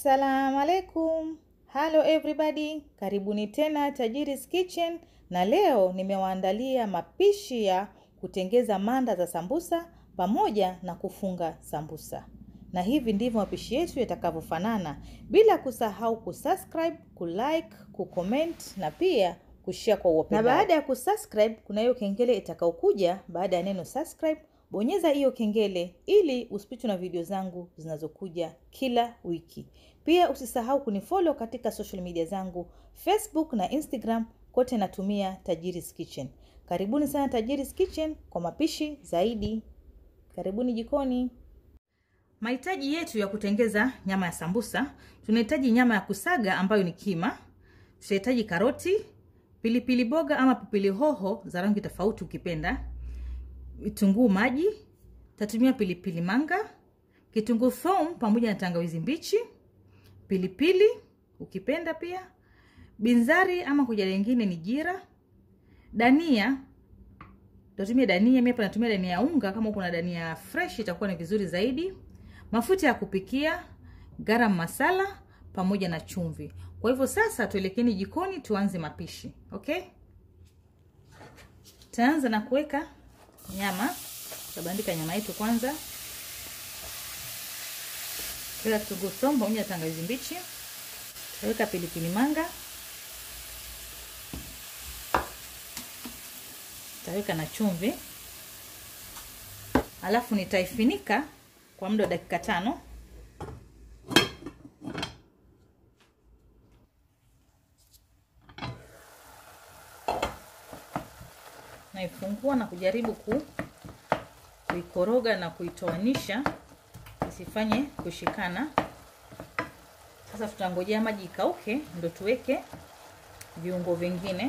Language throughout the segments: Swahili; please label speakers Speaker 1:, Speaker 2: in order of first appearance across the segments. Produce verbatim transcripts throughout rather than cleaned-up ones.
Speaker 1: Assalamu alaikum. Hello everybody. Karibuni tena Tajiri's Kitchen, na leo nimewaandalia mapishi ya kutengeneza manda za sambusa pamoja na kufunga sambusa. Na hivi ndivyo mapishi yetu yatakavyofanana, bila kusahau kusubscribe, kulike, kucomment na pia kushare kwa wapendao. Na baada ya kusubscribe kuna hiyo kengele itakayokuja baada ya neno subscribe. Bonyeza hiyo kengele ili usipitwe na video zangu zinazokuja kila wiki. Pia usisahau kunifollow katika social media zangu, Facebook na Instagram, kote natumia Tajiri's Kitchen. Karibuni sana Tajiri's Kitchen kwa mapishi zaidi. Karibuni jikoni. Mahitaji yetu ya kutengeneza nyama ya sambusa: tunahitaji nyama ya kusaga ambayo ni kima, tunahitaji karoti, pilipili boga ama pilipili hoho za rangi tofauti ukipenda, kitunguu maji, tatumia pilipili manga, kitungu thom pamoja na tangawizi mbichi, pilipili ukipenda pia, binzari ama kwa jina lingine ni jira, dania, tatumia dania, mimi hapa natumia dania ya unga, kama kuna dania fresh itakuwa ni vizuri zaidi, mafuta ya kupikia, garam masala pamoja na chumvi. Kwa hivyo sasa tuelekeni jikoni tuanze mapishi. Okay? Taanza na kuweka nyama. Tabandika nyama yetu kwanza. Weka kitunguu saumu pamoja na tangawizi mbichi. Weka pilipili manga. Taweka na chumvi. Alafu nitaifunika kwa muda wa dakika tano. Naifungua na kujaribu ku kuikoroga na kuitoanisha isifanye kushikana. Sasa tutangojea maji ikauke ndio tuweke viungo vingine.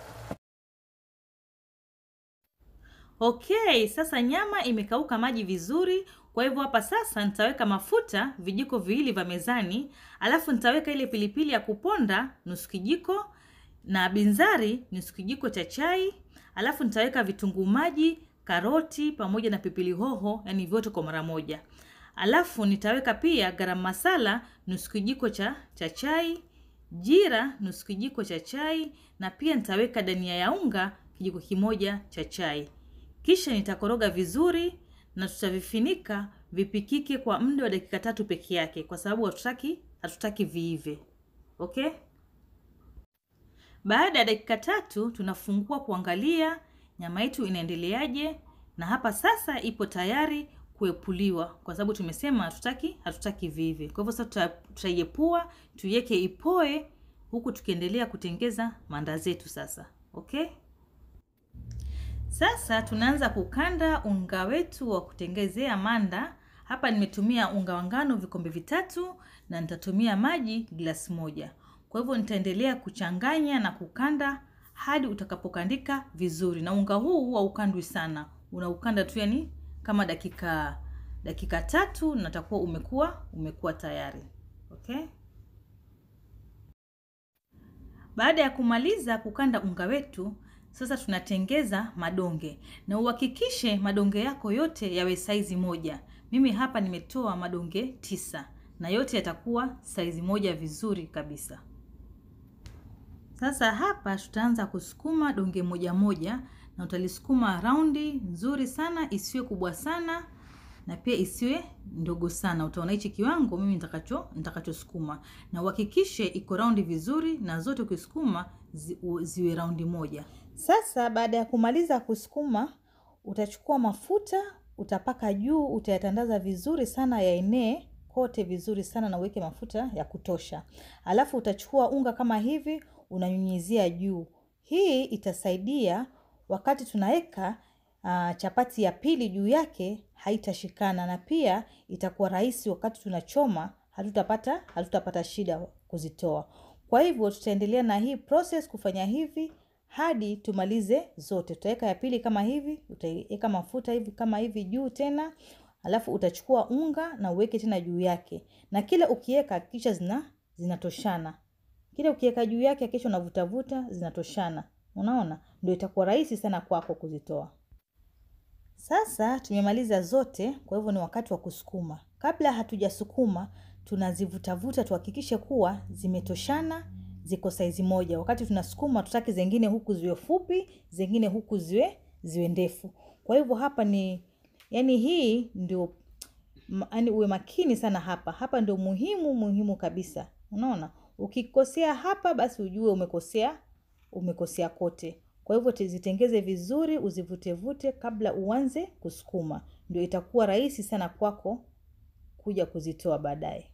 Speaker 1: Okay, sasa nyama imekauka maji vizuri. Kwa hivyo hapa sasa nitaweka mafuta vijiko viwili vya mezani, alafu nitaweka ile pilipili ya kuponda nusu kijiko na binzari nusu kijiko cha chai. Alafu nitaweka vitunguu maji, karoti pamoja na pilipili hoho, yani vyote kwa mara moja. Alafu nitaweka pia garam masala nusu kijiko cha cha chai, jira nusu kijiko cha chai, na pia nitaweka dania ya unga kijiko kimoja cha chai. Kisha nitakoroga vizuri na tutavifunika vipikike kwa muda wa dakika tatu peke yake, kwa sababu hatutaki hatutaki viive. Okay? Baada ya dakika tatu tunafungua kuangalia nyama yetu inaendeleaje, na hapa sasa ipo tayari kuepuliwa, kwa sababu tumesema hatutaki hatutaki viive. Kwa hivyo sasa tutaiepua, tuiweke ipoe huku tukiendelea kutengeza manda zetu sasa. Okay? Sasa tunaanza kukanda unga wetu wa kutengezea manda. Hapa nimetumia unga wa ngano vikombe vitatu na nitatumia maji glasi moja. Kwa hivyo nitaendelea kuchanganya na kukanda hadi utakapokandika vizuri. Na unga huu huwa ukandwi sana. Unaukanda tu yani kama dakika dakika tatu na utakuwa umekuwa umekuwa tayari. Okay? Baada ya kumaliza kukanda unga wetu, sasa tunatengeza madonge. Na uhakikishe madonge yako yote yawe saizi moja. Mimi hapa nimetoa madonge tisa na yote yatakuwa saizi moja vizuri kabisa. Sasa hapa tutaanza kusukuma donge moja moja, na utalisukuma raundi nzuri sana, isiwe kubwa sana na pia isiwe ndogo sana. Utaona hichi kiwango mimi nitakacho nitakachosukuma, na uhakikishe iko raundi vizuri na zote ukisukuma zi, ziwe raundi moja. Sasa baada ya kumaliza kusukuma, utachukua mafuta, utapaka juu, utayatandaza vizuri sana yaenee kote vizuri sana, na uweke mafuta ya kutosha. Alafu utachukua unga kama hivi unanyunyizia juu. Hii itasaidia wakati tunaweka uh, chapati ya pili juu yake haitashikana, na pia itakuwa rahisi wakati tunachoma, hatutapata hatutapata shida kuzitoa. Kwa hivyo tutaendelea na hii process kufanya hivi hadi tumalize zote. Tutaweka ya pili kama hivi, utaweka mafuta hivi kama hivi juu tena, alafu utachukua unga na uweke tena juu yake. Na kila ukiweka kisha zina zinatoshana. Kile ukiweka juu yake kisha unavuta vuta zinatoshana. Unaona? Ndio itakuwa rahisi sana kwako kuzitoa. Sasa tumemaliza zote, kwa hivyo ni wakati wa kusukuma. Kabla hatujasukuma, tunazivutavuta tuhakikishe kuwa zimetoshana, ziko saizi moja. Wakati tunasukuma tutaki zingine huku ziwe fupi, zingine huku ziwe ziwe ndefu. Kwa hivyo hapa ni yani hii ndio yani uwe makini sana hapa. Hapa ndio muhimu muhimu kabisa. Unaona? Ukikosea hapa basi ujue umekosea umekosea kote. Kwa hivyo zitengeze vizuri, uzivute vute kabla uanze kusukuma. Ndio itakuwa rahisi sana kwako kuja kuzitoa baadaye.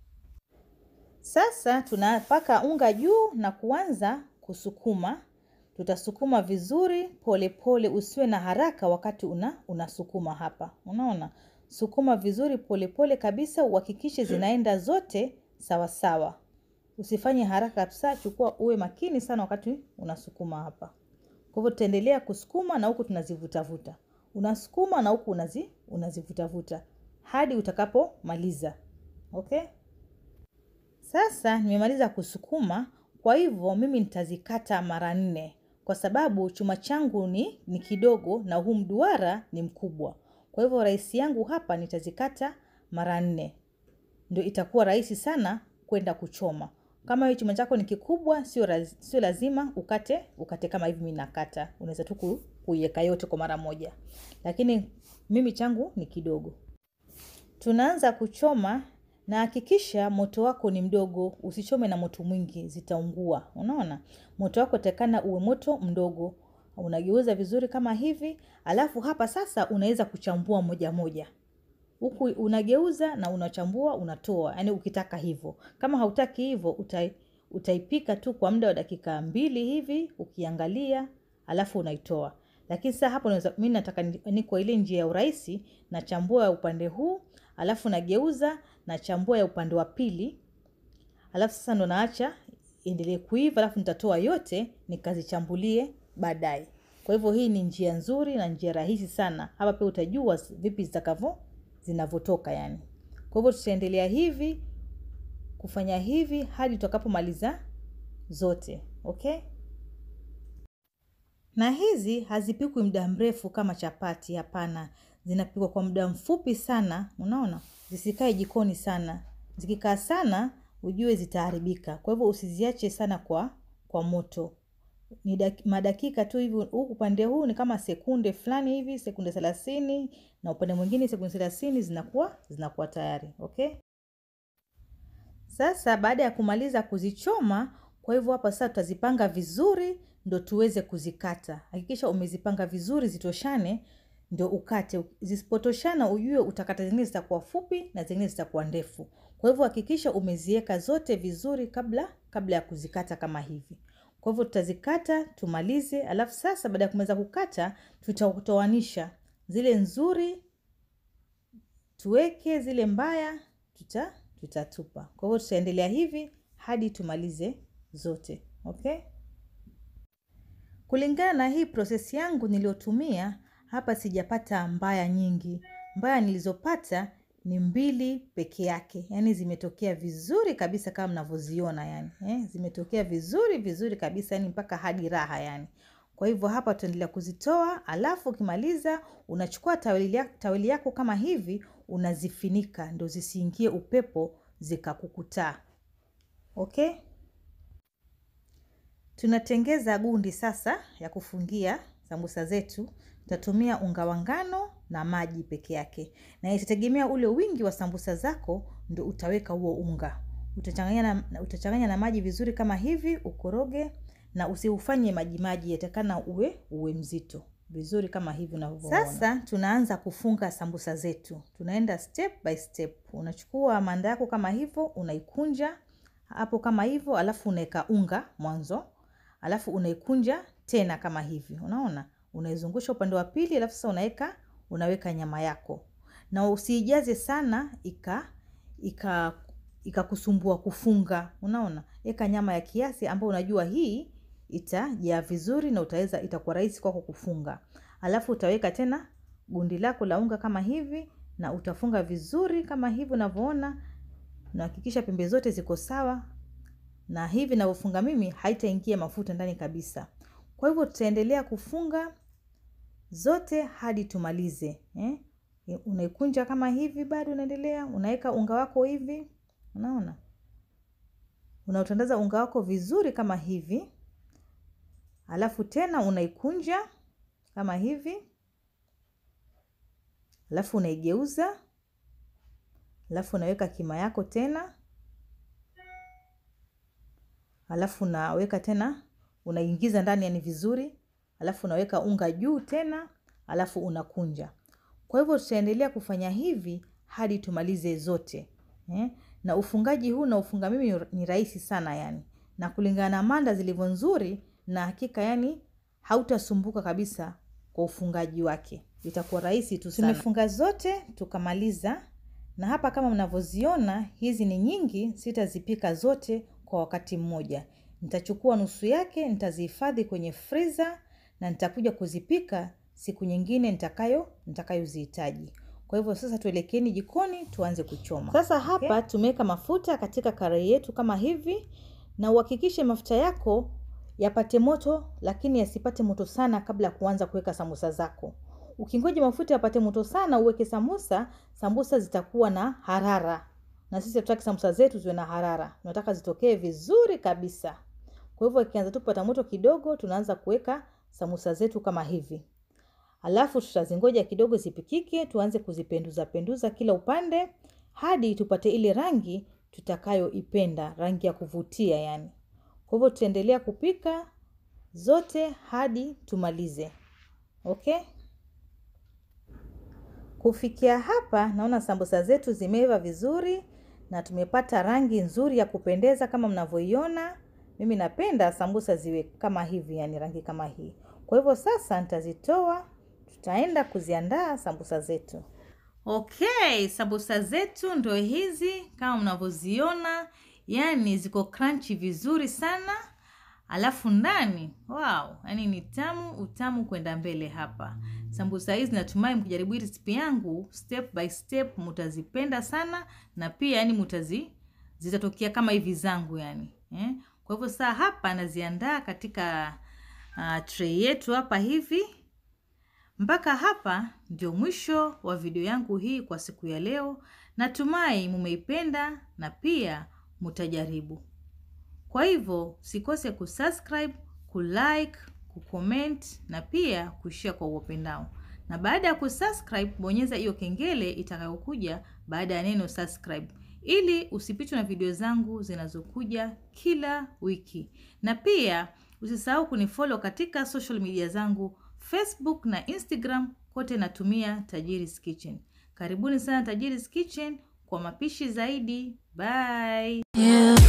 Speaker 1: Sasa tunapaka unga juu na kuanza kusukuma. Tutasukuma vizuri pole pole, usiwe na haraka wakati una unasukuma hapa. Unaona? Sukuma vizuri pole pole kabisa, uhakikishe zinaenda zote sawa sawa. Usifanye haraka kabisa, chukua uwe makini sana wakati unasukuma hapa. Kwa hivyo tutaendelea kusukuma na huku tunazivuta vuta. Unasukuma na huku unazi unazivuta vuta hadi utakapomaliza. Okay? Sasa nimemaliza kusukuma, kwa hivyo mimi nitazikata mara nne kwa sababu chuma changu ni ni kidogo na huu mduara ni mkubwa. Kwa hivyo rahisi yangu hapa nitazikata mara nne. Ndio itakuwa rahisi sana kwenda kuchoma. Kama hiyo chuma chako ni kikubwa, sio sio lazima ukate ukate kama hivi mimi nakata. Unaweza tu kuiweka yote kwa mara moja. Lakini mimi changu ni kidogo. Tunaanza kuchoma na hakikisha moto wako ni mdogo, usichome na moto mwingi, zitaungua. Unaona? Moto wako utakana uwe moto mdogo. Unageuza vizuri kama hivi, alafu hapa sasa unaweza kuchambua moja moja. Huku unageuza na unachambua, unatoa. Yaani ukitaka hivyo. Kama hautaki hivyo, utai, utaipika tu kwa muda wa dakika mbili hivi, ukiangalia, alafu unaitoa. Lakini sasa hapo unaweza mimi nataka ni kwa ile njia ya urahisi, na chambua ya upande huu, alafu nageuza na chambua ya upande wa pili. Alafu sasa ndo naacha endelee kuiva, alafu nitatoa yote nikazichambulie baadaye. Kwa hivyo hii ni njia nzuri na njia rahisi sana. Hapa pia utajua vipi zitakavyo zinavotoka yani. Kwa hivyo tutaendelea hivi kufanya hivi hadi tutakapomaliza zote. Okay? Na hizi hazipikwi muda mrefu kama chapati, hapana. Zinapikwa kwa muda mfupi sana, unaona? Zisikae jikoni sana. Zikikaa sana ujue zitaharibika. Kwa hivyo usiziache sana kwa kwa moto. Ni daki, madakika tu hivi. Upande huu ni kama sekunde fulani hivi, sekunde thelathini, na upande mwingine sekunde thelathini zinakuwa zinakuwa tayari. Okay? Sasa baada ya kumaliza kuzichoma, kwa hivyo hapa sasa tutazipanga vizuri ndo tuweze kuzikata. Hakikisha umezipanga vizuri zitoshane ndo ukate. Zisipotoshana ujue utakata zingine zitakuwa fupi na zingine zitakuwa ndefu. Kwa hivyo hakikisha umeziweka zote vizuri kabla kabla ya kuzikata kama hivi. Kwa hivyo tutazikata tumalize, alafu sasa baada ya kumaliza kukata tutatoanisha zile nzuri tuweke, zile mbaya tuta tutatupa. Kwa hivyo tutaendelea hivi hadi tumalize zote. Okay? Kulingana na hii process yangu niliotumia, hapa sijapata mbaya nyingi. Mbaya nilizopata ni mbili peke yake. Yaani zimetokea vizuri kabisa kama mnavyoziona yani. Eh, zimetokea vizuri vizuri kabisa yani mpaka hadi raha yani. Kwa hivyo hapa tutaendelea kuzitoa, alafu ukimaliza unachukua taweli yako, taweli yako kama hivi unazifinika ndio zisiingie upepo zikakukutaa. Okay? Tunatengeza gundi sasa ya kufungia sambusa zetu. Tutatumia unga wa ngano na maji peke yake. Na itategemea ule wingi wa sambusa zako ndio utaweka huo unga. Utachanganya na utachanganya na maji vizuri kama hivi, ukoroge na usiufanye maji maji, yatakana uwe uwe mzito. Vizuri kama hivi unavyoona. Sasa tunaanza kufunga sambusa zetu. Tunaenda step by step. Unachukua manda yako kama hivyo, unaikunja hapo kama hivyo, alafu unaweka unga mwanzo. Alafu unaikunja tena kama hivi. Unaona? Unaizungusha upande wa pili, alafu sasa unaweka unaweka nyama yako. Na usiijaze sana ika ika ikakusumbua kufunga. Unaona? Weka nyama ya kiasi ambayo unajua hii itajaa vizuri na utaweza itakuwa rahisi kwako kufunga. Alafu utaweka tena gundi lako la unga kama hivi na utafunga vizuri kama hivi unavyoona. Na hakikisha pembe zote ziko sawa. Na hivi ninavyofunga mimi haitaingia mafuta ndani kabisa. Kwa hivyo tutaendelea kufunga zote hadi tumalize, eh? Unaikunja kama hivi, bado unaendelea, unaweka unga wako hivi Unaona? Unautandaza unga wako vizuri kama hivi. Alafu tena unaikunja kama hivi. Alafu unaigeuza. Alafu unaweka kima yako tena. Alafu unaweka tena, unaingiza ndani yani vizuri. Alafu unaweka unga juu tena, alafu unakunja. Kwa hivyo tutaendelea kufanya hivi hadi tumalize zote. Eh? Na ufungaji huu na ufunga mimi ni rahisi sana yani. Na kulingana na manda zilivyo nzuri, na hakika yani hautasumbuka kabisa kwa ufungaji wake. Itakuwa rahisi tu sana. Tumefunga zote, tukamaliza. Na hapa kama mnavyoziona, hizi ni nyingi, sitazipika zote kwa wakati mmoja. Nitachukua nusu yake, nitazihifadhi kwenye freezer na nitakuja kuzipika siku nyingine nitakayo nitakayozihitaji. Kwa hivyo sasa tuelekeni jikoni tuanze kuchoma. Sasa hapa okay, tumeweka mafuta katika karai yetu kama hivi, na uhakikishe mafuta yako yapate moto lakini yasipate moto sana kabla ya kuanza kuweka samosa zako. Ukingoja mafuta yapate moto sana uweke samosa, sambusa zitakuwa na harara. Na sisi tutaki samosa zetu ziwe na harara. Tunataka zitokee vizuri kabisa. Kwa hivyo ikianza tu kupata moto kidogo, tunaanza kuweka samosa zetu kama hivi. Alafu tutazingoja kidogo zipikike, tuanze kuzipenduza penduza kila upande hadi tupate ile rangi tutakayoipenda, rangi ya kuvutia yani. Kwa hivyo tutaendelea kupika zote hadi tumalize. Okay? Kufikia hapa naona sambusa zetu zimeiva vizuri na tumepata rangi nzuri ya kupendeza kama mnavyoiona. Mimi napenda sambusa ziwe kama hivi yani rangi kama hii. Kwa hivyo sasa nitazitoa, tutaenda kuziandaa sambusa zetu. Okay, sambusa zetu ndio hizi kama mnavyoziona, yani ziko crunchy vizuri sana. Alafu ndani, wow, yani ni tamu, utamu kwenda mbele hapa. Sambusa hizi natumai mkijaribu hii recipe yangu step by step mtazipenda sana, na pia yani mtazi zitatokea kama hivi zangu yani. Eh? Kwa hivyo sasa hapa naziandaa katika uh, tray yetu hapa hivi. Mpaka hapa ndio mwisho wa video yangu hii kwa siku ya leo. Natumai mumeipenda na pia mtajaribu. Kwa hivyo sikose kusubscribe, kulike, kucomment na pia kushare kwa wapendao. Na baada ya kusubscribe bonyeza hiyo kengele itakayokuja baada ya neno subscribe, ili usipitwe na video zangu zinazokuja kila wiki. Na pia usisahau kunifollow katika social media zangu Facebook na Instagram, kote natumia Tajiri's Kitchen. Karibuni sana Tajiri's Kitchen kwa mapishi zaidi. Bye. Yeah.